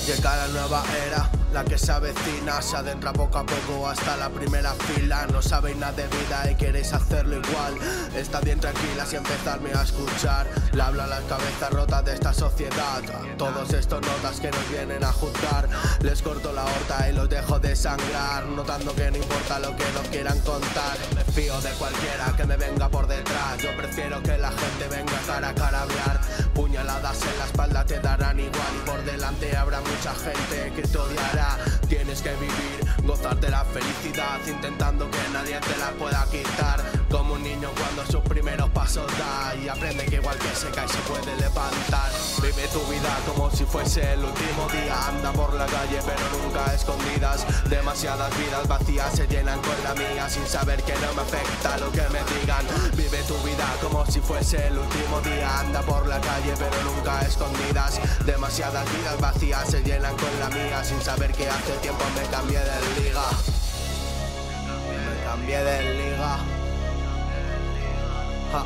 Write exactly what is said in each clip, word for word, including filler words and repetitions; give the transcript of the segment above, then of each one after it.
Llega la nueva era, la que se avecina, se adentra poco a poco hasta la primera fila. No sabéis nada de vida y queréis hacerlo igual. Estad bien tranquilas y empezadme a escuchar. Le habla las cabezas rotas de esta sociedad. Todos estos notas que nos vienen a juzgar. Les corto la horta y los dejo de sangrar, notando que no importa lo que nos quieran contar. Me fío de cualquiera que me venga por detrás. Yo prefiero que la gente venga cara a cara a hablar. Puñaladas en la espalda te darán igual, y por delante habrá mucha gente que te odiará. Tienes que vivir, gozar de la felicidad, intentando que nadie te la pueda quitar. Como un niño cuando sus primeros pasos da, y aprende que igual que se cae se puede levantar. Vive tu vida como si fuese el último día. Anda por la calle pero nunca a escondidas. Demasiadas vidas vacías se llenan con la mía, sin saber que no me afecta lo que me digan. Vive tu vida como si fuese el último día. Anda por la calle pero nunca a escondidas. Demasiadas vidas vacías se llenan con la mía, sin saber que hace tiempo me cambié de liga. Me cambié de liga. Ja.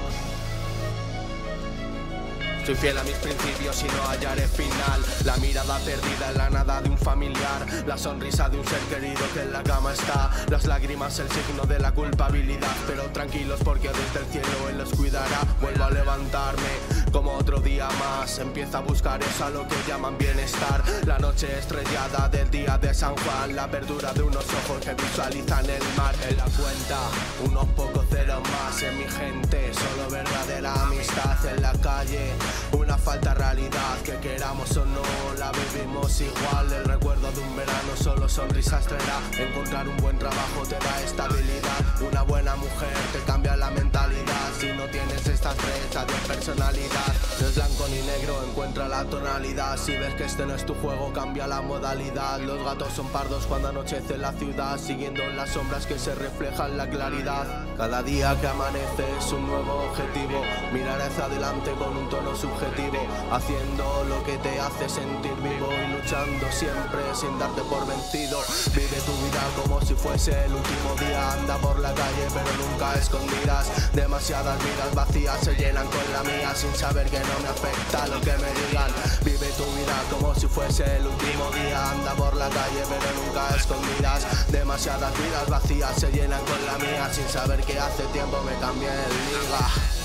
Soy fiel a mis principios y no hallaré final. La mirada perdida en la nada de un familiar, la sonrisa de un ser querido que en la cama está. Las lágrimas el signo de la culpabilidad, pero tranquilos porque desde el cielo Él los cuidará. Vuelvo a levantarme como otro día más. Empieza a buscar eso a lo que llaman bienestar. La noche estrellada del día de San Juan, la apertura de unos ojos que visualizan el mar. En la cuenta unos pocos ceros más. En mi gente solo verdadera amistad. En la calle una falta realidad, que queramos o no la vivimos igual. El recuerdo de un verano solo sonrisas traerá. Encontrar un buen trabajo te da estabilidad. Una buena mujer te cambia la mentalidad. Si no tienes estas tres, adiós personalidad. No es blanco ni negro, encuentra la tonalidad. Si ves que este no es tu juego, cambia la modalidad. Los gatos son pardos cuando anochece la ciudad, siguiendo las sombras que se reflejan la claridad. Cada día que amanece es un nuevo objetivo. Mirar hacia adelante con un tono subjetivo, haciendo lo que te hace sentir vivo y luchando siempre sin darte por vencido. Vive tu vida como si fuese el último día. Anda por la calle pero nunca a escondidas. Demasiadas vidas vacías se llenan con la mía, sin saber que no me afecta lo que me digan. Vive tu vida como si fuese el último día. Anda por la calle pero nunca a escondidas. Demasiadas vidas vacías se llenan con la mía, sin saber que hace tiempo me cambié de liga.